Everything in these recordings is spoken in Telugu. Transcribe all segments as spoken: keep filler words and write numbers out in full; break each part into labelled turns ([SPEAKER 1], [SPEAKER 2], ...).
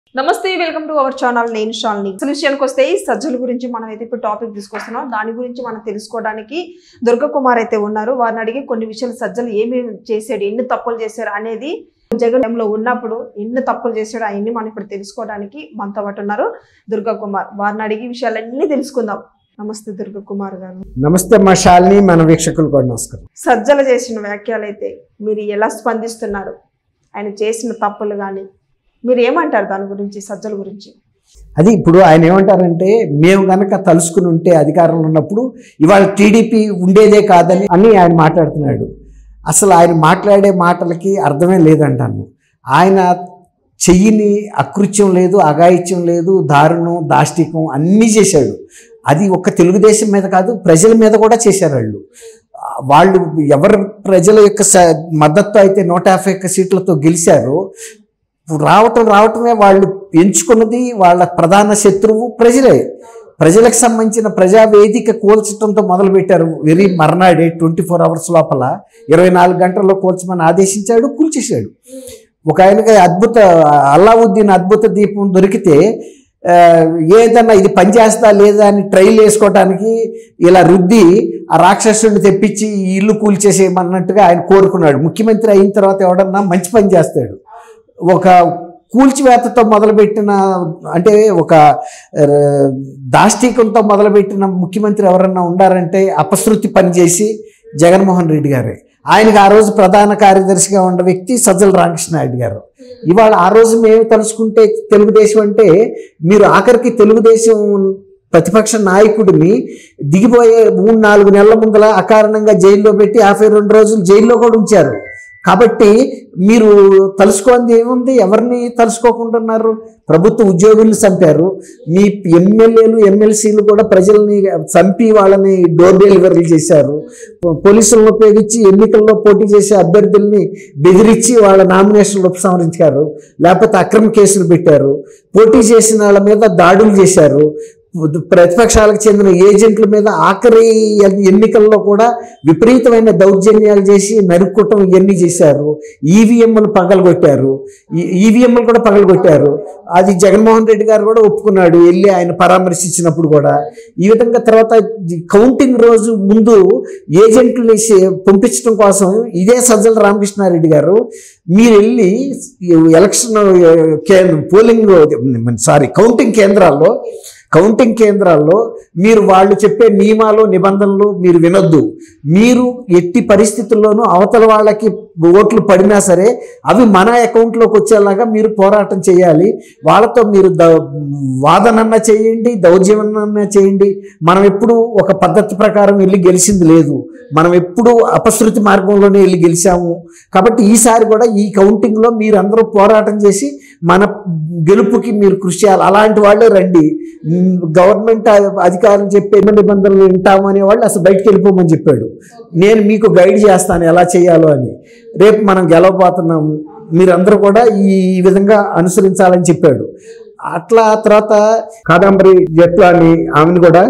[SPEAKER 1] నమస్తే, వెల్కమ్ టు అవర్ ఛానల్. నేను శాలిని. సొల్యూషన్కి వస్తే సజ్జల గురించి మనం అయితే ఇప్పుడు టాపిక్ తీసుకొస్తున్నాం. దాని గురించి మనం తెలుసుకోవడానికి దుర్గా కుమార్ అయితే ఉన్నారు. వారిని అడిగి కొన్ని విషయాలు సజ్జలు ఏమేమి చేశాడు, ఎన్ని తప్పులు చేశారు అనేది, జగన్ లో ఉన్నప్పుడు ఎన్ని తప్పులు చేశాడు అవన్నీ మనం ఇప్పుడు తెలుసుకోవడానికి మనతో పాటు ఉన్నారు దుర్గా కుమార్. వారిని అడిగి విషయాలన్నీ తెలుసుకుందాం. నమస్తే దుర్గా కుమార్ గారు.
[SPEAKER 2] నమస్తే మా శాలిని, మన వీక్షకులు కూడా నమస్కారం.
[SPEAKER 1] సజ్జలు చేసిన వ్యాఖ్యలు అయితే మీరు ఎలా స్పందిస్తున్నారు? ఆయన చేసిన తప్పులు కానీ మీరు ఏమంటారు దాని గురించి, సజ్జల గురించి?
[SPEAKER 2] అది ఇప్పుడు ఆయన ఏమంటారంటే, మేము కనుక తలుసుకుని ఉంటే అధికారంలో ఉన్నప్పుడు ఇవాళ టీడీపీ ఉండేదే కాదని అని ఆయన మాట్లాడుతున్నాడు. అసలు ఆయన మాట్లాడే మాటలకి అర్థమే లేదంటాను. ఆయన చెయ్యిని అకృత్యం లేదు, అఘాయిత్యం లేదు, దారుణం, దాష్టికం అన్నీ చేశాడు. అది ఒక్క తెలుగుదేశం మీద కాదు, ప్రజల మీద కూడా చేశారు. వాళ్ళు వాళ్ళు ఎవరు ప్రజల యొక్క మద్దతు అయితే నూట యాభై ఒక్క సీట్లతో గెలిచారో, రావటం రావటమే వాళ్ళు ఎంచుకున్నది వాళ్ళ ప్రధాన శత్రువు ప్రజలే. ప్రజలకు సంబంధించిన ప్రజావేదిక కూల్చడంతో మొదలుపెట్టారు. వెరీ మర్నాడే ట్వంటీ ఫోర్ అవర్స్ లోపల ఇరవై నాలుగు గంటల్లో కూల్చమని ఆదేశించాడు, కూల్చేశాడు. ఒక ఆయనకి అద్భుత అల్లావుద్దీన్ అద్భుత దీపం దొరికితే ఏదన్నా ఇది పనిచేస్తా లేదా అని ట్రైల్ వేసుకోవటానికి ఇలా రుద్ది ఆ రాక్షసుడిని తెప్పించి ఈ ఇల్లు కూల్చేసేయమన్నట్టుగా ఆయన కోరుకున్నాడు. ముఖ్యమంత్రి అయిన తర్వాత ఎవడన్నా మంచి పని చేస్తాడు. ఒక కూల్చివేతతో మొదలుపెట్టిన, అంటే ఒక దాష్టికంతో మొదలుపెట్టిన ముఖ్యమంత్రి ఎవరన్నా ఉండారంటే అపశృతి పనిచేసి జగన్మోహన్ రెడ్డి గారే. ఆయనకు ఆ రోజు ప్రధాన కార్యదర్శిగా ఉన్న వ్యక్తి సజ్జల రామకృష్ణారెడ్డి గారు. ఇవాళ ఆ రోజు మేము తలుచుకుంటే తెలుగుదేశం అంటే, మీరు ఆఖరికి తెలుగుదేశం ప్రతిపక్ష నాయకుడిని దిగిపోయే మూడు నాలుగు నెలల ముందల అకారణంగా జైల్లో పెట్టి యాభై రెండు రోజులు జైల్లో కూడా ఉంచారు. కాబట్టి మీరు తలుసుకోండి ఏముంది, ఎవరిని తలుసుకోకుంటున్నారు? ప్రభుత్వ ఉద్యోగుల్ని చంపారు, మీ ఎమ్మెల్యేలు ఎమ్మెల్సీలు కూడా ప్రజల్ని చంపి వాళ్ళని డోర్ డెలివరీలు చేశారు, పోలీసులను ఉపయోగించి ఎన్నికల్లో పోటీ చేసే అభ్యర్థుల్ని బెదిరించి వాళ్ళ నామినేషన్లు ఉపసంహరించారు, లేకపోతే అక్రమ కేసులు పెట్టారు, పోటీ చేసిన వాళ్ళ మీద దాడులు చేశారు, ప్రతిపక్షాలకు చెందిన ఏజెంట్ల మీద ఆఖరి ఎన్నికల్లో కూడా విపరీతమైన దౌర్జన్యాలు చేసి నరుక్కోవటం ఇవన్నీ చేశారు. ఈవీఎంలు పగలగొట్టారు, ఈవీఎంలు కూడా పగలగొట్టారు. అది జగన్మోహన్ రెడ్డి గారు కూడా ఒప్పుకున్నాడు, వెళ్ళి ఆయన పరామర్శించినప్పుడు కూడా. ఈ విధంగా తర్వాత కౌంటింగ్ రోజు ముందు ఏజెంట్లని పంపించడం కోసం ఇదే సజ్జల రామకృష్ణారెడ్డి గారు మీరు వెళ్ళి ఎలక్షన్ పోలింగ్ సారీ కౌంటింగ్ కేంద్రాల్లో కౌంటింగ్ కేంద్రాల్లో మీరు వాళ్ళు చెప్పే నియమాలు నిబంధనలు మీరు వినొద్దు. మీరు ఎట్టి పరిస్థితుల్లోనూ అవతల వాళ్ళకి ఓట్లు పడినా సరే అవి మన అకౌంట్లోకి వచ్చేలాగా మీరు పోరాటం చేయాలి. వాళ్ళతో మీరు ద వాదనన్నా చేయండి, దౌర్జన్యమన్నా చేయండి. మనం ఎప్పుడు ఒక పద్ధతి ప్రకారం వెళ్ళి గెలిచింది లేదు, మనం ఎప్పుడు అపశృతి మార్గంలోనే వెళ్ళి గెలిచాము. కాబట్టి ఈసారి కూడా ఈ కౌంటింగ్లో మీరు అందరూ పోరాటం చేసి మన గెలుపుకి మీరు కృషి చేయాలి. అలాంటి వాళ్ళే రండి. గవర్నమెంట్ అధికారులు చెప్పే నిబంధనలు వింటాము అనే వాళ్ళు అసలు బయటకు వెళ్ళిపోమని చెప్పాడు. నేను మీకు గైడ్ చేస్తాను ఎలా చేయాలో అని. రేపు మనం గెలవబోతున్నాము, మీరందరూ కూడా ఈ విధంగా అనుసరించాలని చెప్పాడు. అట్లా తర్వాత కాదంబరి జట్వాని ఆమెను కూడా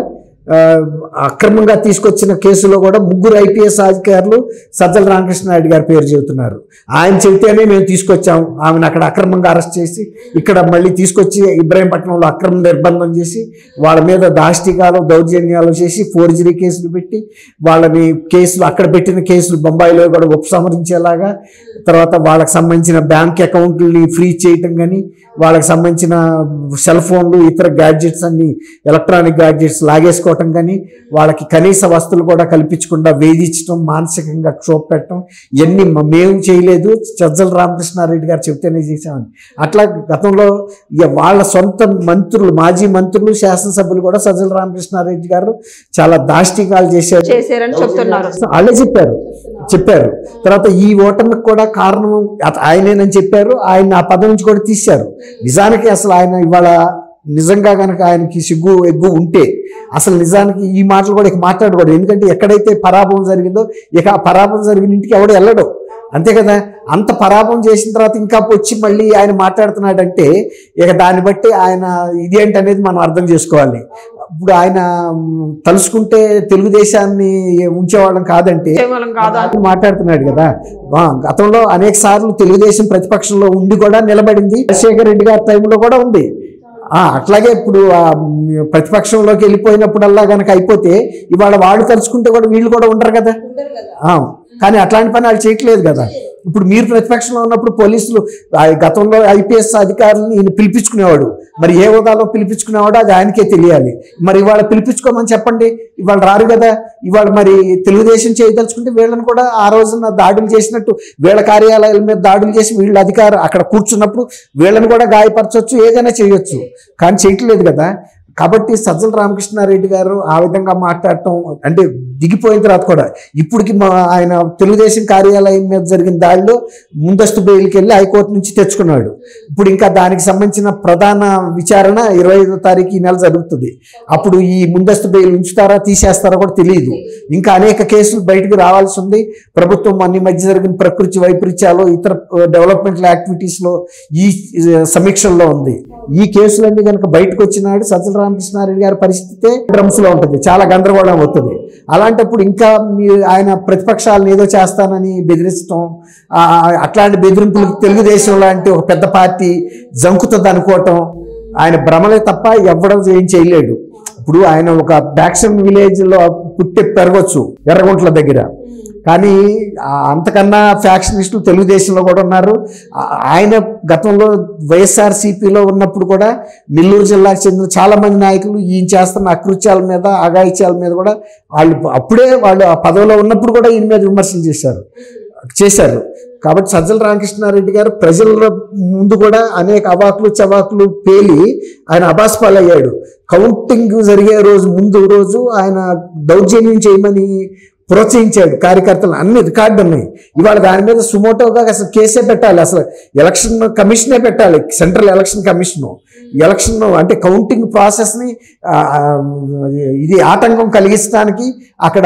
[SPEAKER 2] అక్రమంగా తీసుకొచ్చిన కేసులో కూడా ముగ్గురు ఐపీఎస్ అధికారులు సజ్జల రామకృష్ణారెడ్డి గారి పేరు చెబుతున్నారు. ఆయన చెబితేనే మేము తీసుకొచ్చాము, ఆమెను అక్కడ అక్రమంగా అరెస్ట్ చేసి ఇక్కడ మళ్ళీ తీసుకొచ్చి ఇబ్రాహీంపట్నంలో అక్రమ నిర్బంధం చేసి వాళ్ళ మీద దాష్టికాలు దౌర్జన్యాలు చేసి ఫోర్జరీ కేసులు పెట్టి వాళ్ళని కేసులు అక్కడ పెట్టిన కేసులు బొంబాయిలో కూడా ఉపసంహరించేలాగా, తర్వాత వాళ్ళకి సంబంధించిన బ్యాంక్ అకౌంట్లని ఫ్రీ చేయటం కానీ, వాళ్ళకి సంబంధించిన సెల్ ఫోన్లు ఇతర గ్యాడ్జెట్స్ అన్ని ఎలక్ట్రానిక్ గ్యాడ్జెట్స్ లాగేసుకోవటం కానీ, వాళ్ళకి కనీస వస్తువులు కూడా కల్పించకుండా వేధించడం, మానసికంగా క్షోభ పెట్టడం, ఇవన్నీ మేము చేయలేదు, సజ్జల రామకృష్ణారెడ్డి గారు చెప్తేనే చేశామని. అట్లా గతంలో ఇక వాళ్ళ సొంత మంత్రులు, మాజీ మంత్రులు, శాసనసభ్యులు కూడా సజ్జల రామకృష్ణారెడ్డి గారు చాలా దాష్టికాలు చేశారు
[SPEAKER 1] చేశారని చెప్తున్నారు.
[SPEAKER 2] వాళ్ళే చెప్పారు చెప్పారు తర్వాత ఈ ఓటమికి కూడా కారణం ఆయనేనని చెప్పారు. ఆయన ఆ పదవి నుంచి కూడా తీశారు. నిజానికి అసలు ఆయన ఇవాళ నిజంగా కనుక ఆయనకి సిగ్గు ఎగ్గు ఉంటే అసలు నిజానికి ఈ మాటలు కూడా ఇక మాట్లాడకూడదు. ఎందుకంటే ఎక్కడైతే పరాభవం జరిగిందో ఇక ఆ పరాభవం జరిగిన ఇంటికి ఎవడు వెళ్ళడం. అంతే కదా. అంత పరాభం చేసిన తర్వాత ఇంకా వచ్చి మళ్ళీ ఆయన మాట్లాడుతున్నాడంటే ఇక దాన్ని బట్టి ఆయన ఇది ఏంటనేది మనం అర్థం చేసుకోవాలి. ఇప్పుడు ఆయన తలుసుకుంటే తెలుగుదేశాన్ని ఉంచేవాళ్ళం కాదంటే మాట్లాడుతున్నాడు కదా. గతంలో అనేక సార్లు తెలుగుదేశం ప్రతిపక్షంలో ఉండి కూడా నిలబడింది. రాజశేఖర రెడ్డి గారి టైంలో కూడా ఉంది. అట్లాగే ఇప్పుడు ప్రతిపక్షంలోకి వెళ్ళిపోయినప్పుడల్లా కనుక అయిపోతే ఇవాళ వాళ్ళు తలుచుకుంటే కూడా వీళ్ళు కూడా ఉండరు కదా. కానీ అట్లాంటి పని వాళ్ళు చేయట్లేదు కదా. ఇప్పుడు మీరు ప్రతిపక్షంలో ఉన్నప్పుడు పోలీసులు గతంలో ఐపీఎస్ అధికారులను ఈయన పిలిపించుకునేవాడు. మరి ఏ హోదాలో పిలిపించుకునేవాడు అది ఆయనకే తెలియాలి. మరి ఇవాళ పిలిపించుకోమని చెప్పండి, ఇవాళ రారు కదా. ఇవాళ మరి తెలుగుదేశం చేయదలుచుకుంటే వీళ్ళని కూడా ఆ రోజున దాడులు చేసినట్టు వీళ్ళ కార్యాలయాల మీద దాడులు చేసి వీళ్ళ అధికారం అక్కడ కూర్చున్నప్పుడు వీళ్ళని కూడా గాయపరచవచ్చు, ఏదైనా చేయొచ్చు. కానీ చేయట్లేదు కదా. కాబట్టి సజ్జల రామకృష్ణారెడ్డి గారు ఆ విధంగా మాట్లాడటం అంటే దిగిపోయిన తర్వాత కూడా ఇప్పటికి మా ఆయన తెలుగుదేశం కార్యాలయం మీద జరిగిన దాడిలో ముందస్తు బెయిల్కి వెళ్ళి హైకోర్టు నుంచి తెచ్చుకున్నాడు. ఇప్పుడు ఇంకా దానికి సంబంధించిన ప్రధాన విచారణ ఇరవై ఐదో తారీఖు ఈ నెల జరుగుతుంది. అప్పుడు ఈ ముందస్తు బెయిల్ ఉంచుతారా తీసేస్తారా కూడా తెలియదు. ఇంకా అనేక కేసులు బయటకు రావాల్సి ఉంది. ప్రభుత్వం అన్ని మధ్య జరిగిన ప్రకృతి వైపరీత్యాలు ఇతర డెవలప్మెంటల్ యాక్టివిటీస్లో ఈ సమీక్షల్లో ఉంది. ఈ కేసులన్నీ కనుక బయటకు వచ్చినాడు సజ్జల రామకృష్ణారెడ్డి గారి పరిస్థితే డ్రమ్స్ లో ఉంటుంది, చాలా గందరగోళం అవుతుంది. అలాంటప్పుడు ఇంకా మీ ఆయన ప్రతిపక్షాలను ఏదో చేస్తానని బెదిరించడం, అట్లాంటి బెదిరింపులకు తెలుగుదేశం లాంటి ఒక పెద్ద పార్టీ జంకుతుంది అనుకోవటం ఆయన భ్రమలే తప్ప ఎవ్వడం ఏం చేయలేడు. ఇప్పుడు ఆయన ఒక బ్యాక్షన్ విలేజ్ లో పుట్టి పెరగొచ్చు ఎర్రగుంట్ల దగ్గర, కానీ అంతకన్నా ఫ్యాక్షనిస్టులు తెలుగుదేశంలో కూడా ఉన్నారు. ఆయన గతంలో వైఎస్ఆర్సీపీలో ఉన్నప్పుడు కూడా నెల్లూరు జిల్లాకు చెందిన చాలా మంది నాయకులు ఈయన చేస్తున్న అకృత్యాల మీద అఘాయిత్యాల మీద కూడా వాళ్ళు అప్పుడే వాళ్ళు ఆ పదవిలో ఉన్నప్పుడు కూడా ఈయన మీద విమర్శలు చేశారు చేశారు కాబట్టి సజ్జల రామకృష్ణారెడ్డి గారు ప్రజల ముందు కూడా అనేక అవాకులు చవాకులు పేలి ఆయన అబాస్పాలయ్యాడు. కౌంటింగ్ జరిగే రోజు ముందు రోజు ఆయన దౌర్జన్యం చేయమని ప్రోత్సహించాడు కార్యకర్తలు. అన్ని రికార్డు ఉన్నాయి. ఇవాళ దాని మీద సుమోటోగా అసలు కేసే పెట్టాలి, అసలు ఎలక్షన్ కమిషనే పెట్టాలి, సెంట్రల్ ఎలక్షన్ కమిషను. ఎలక్షన్ అంటే కౌంటింగ్ ప్రాసెస్ని ఇది ఆటంకం కలిగించడానికి అక్కడ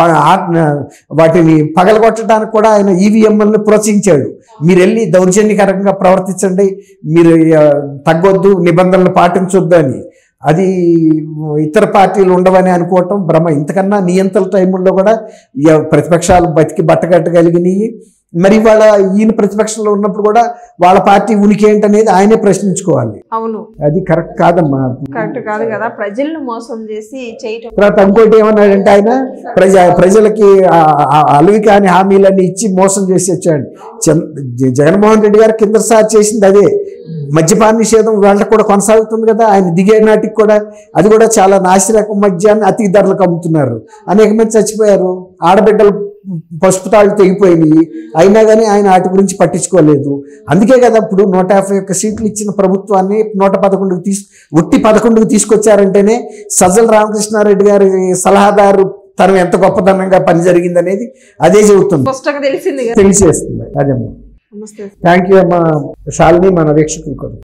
[SPEAKER 2] వాటిని పగలగొట్టడానికి కూడా ఆయన ఈవీఎంఎల్ని ప్రోత్సహించాడు. మీరు వెళ్ళి దౌర్జన్యకరంగా ప్రవర్తించండి, మీరు తగ్గొద్దు, నిబంధనలు పాటించొద్దు అని. అది ఇతర పార్టీలు ఉండవని అనుకోవటం భ్రమ. ఇంతకన్నా నియంత్రణ టైంలో కూడా ప్రతిపక్షాలు బతికి బట్టగట్టగలిగినాయి. మరి వాళ్ళ ఈయన ప్రతిపక్షంలో ఉన్నప్పుడు కూడా వాళ్ళ పార్టీ ఉనికి ఏంటనేది ఆయనే ప్రశ్నించుకోవాలి.
[SPEAKER 1] అవును,
[SPEAKER 2] అది కరెక్ట్ కాదమ్మా,
[SPEAKER 1] కరెక్ట్ కాదు కదా. ప్రజలను మోసం చేసి చేయటం.
[SPEAKER 2] తర్వాత ఇంకోటి ఏమన్నాడంటే ఆయన ప్రజ ప్రజలకి అలవి కాని హామీలన్నీ ఇచ్చి మోసం చేసి వచ్చాడు. జగన్మోహన్ రెడ్డి గారు కిందసారి చేసింది అదే. మద్యపాన నిషేధం వాళ్ళకి కూడా కొనసాగుతుంది కదా. ఆయన దిగే నాటికి కూడా అది కూడా చాలా నాసిరకం మద్యాన్ని అతి ధరలకు అమ్ముతున్నారు. అనేక మంది చచ్చిపోయారు, ఆడబిడ్డలు పసుపు తాళ్ళు తెగిపోయినాయి. అయినా కానీ ఆయన వాటి గురించి పట్టించుకోలేదు. అందుకే కదా ఇప్పుడు నూట యాభై ఒక్క సీట్లు ఇచ్చిన ప్రభుత్వాన్ని నూట పదకొండుకు తీసు ఒట్టి పదకొండుకు తీసుకొచ్చారంటేనే సజ్జల రామకృష్ణారెడ్డి గారి సలహాదారు తను ఎంత గొప్పతనంగా పని జరిగింది అనేది అదే చెబుతుంది, తెలిసేస్తుంది. అదేమ్మా. థ్యాంక్ యూ అమ్మా శాలిని, మన వీక్షకులు కూడా.